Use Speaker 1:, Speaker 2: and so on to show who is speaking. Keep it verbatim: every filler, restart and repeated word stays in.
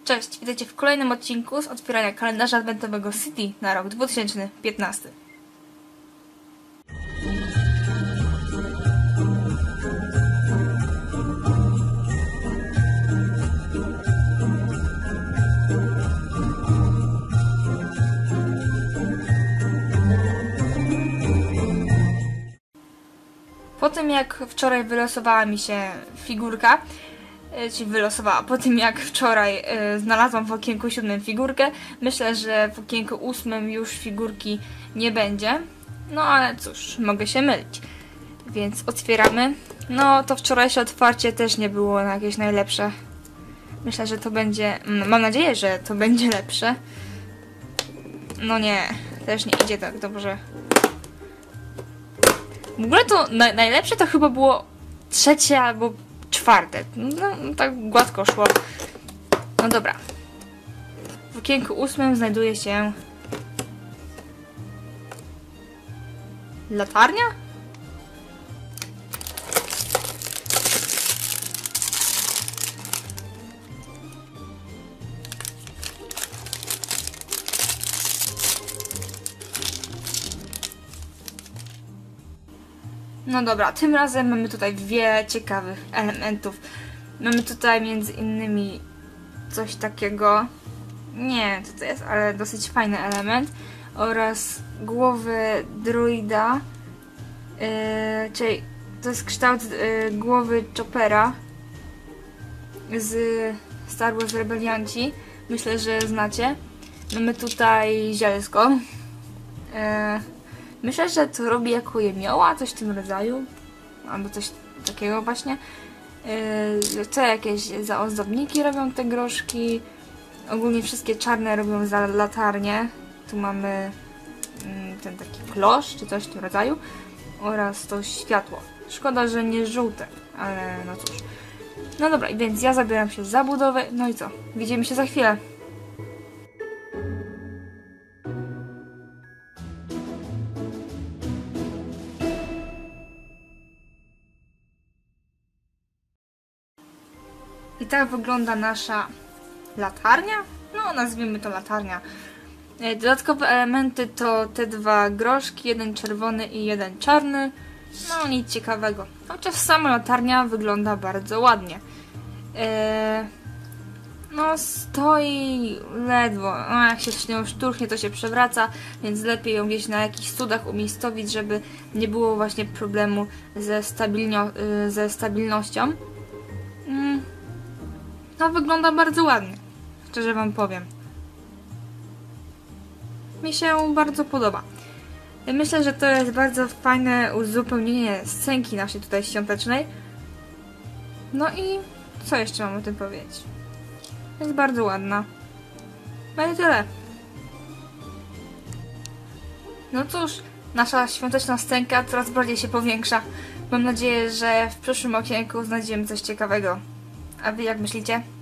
Speaker 1: Cześć, witajcie w kolejnym odcinku z otwierania kalendarza adwentowego City na rok dwa tysiące piętnasty. Po tym jak wczoraj wylosowała mi się figurka, czyli wylosowała, po tym jak wczoraj y, znalazłam w okienku siódmym figurkę, myślę, że w okienku ósmym już figurki nie będzie. No ale cóż, mogę się mylić. Więc otwieramy. No to wczorajsze otwarcie też nie było jakieś najlepsze. Myślę, że to będzie... Mam nadzieję, że to będzie lepsze. No nie, też nie idzie tak dobrze. W ogóle to na, najlepsze to chyba było trzecie albo czwarte. No tak gładko szło. No dobra. W okienku ósmym znajduje się latarnia? No dobra, tym razem mamy tutaj wiele ciekawych elementów. Mamy tutaj między innymi coś takiego, nie wiem co to jest, ale dosyć fajny element, oraz głowę druida, yy, czyli to jest kształt yy, głowy Choppera z Star Wars Rebelianci, myślę, że znacie. Mamy tutaj zielsko. Yy, Myślę, że to robi jako jemioła, coś w tym rodzaju. Albo coś takiego właśnie. Yy, co jakieś zaozdobniki robią te groszki. Ogólnie wszystkie czarne robią za latarnię. Tu mamy yy, ten taki klosz, czy coś w tym rodzaju. Oraz to światło. Szkoda, że nie żółte, ale no cóż. No dobra, więc ja zabieram się za budowę. No i co? Widzimy się za chwilę. I tak wygląda nasza latarnia. No, nazwijmy to latarnia. Dodatkowe elementy to te dwa groszki, jeden czerwony i jeden czarny. No, nic ciekawego. Chociaż sama latarnia wygląda bardzo ładnie. Eee, no, stoi ledwo. No, jak się nią szturchnie, to się przewraca, więc lepiej ją gdzieś na jakichś studach umiejscowić, żeby nie było właśnie problemu ze, stabilnio ze stabilnością. Mm. No, wygląda bardzo ładnie, szczerze wam powiem. Mi się bardzo podoba. Myślę, że to jest bardzo fajne uzupełnienie scenki naszej tutaj świątecznej. No i co jeszcze mam o tym powiedzieć? Jest bardzo ładna. No i tyle. No cóż, nasza świąteczna scenka coraz bardziej się powiększa. Mam nadzieję, że w przyszłym okienku znajdziemy coś ciekawego. A wy jak myślicie?